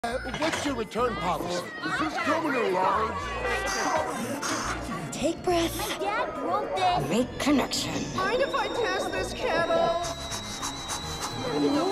What's your return policy? Is this coming in large? Take breath. My dad broke this. Make connection. Mind if I test this kettle?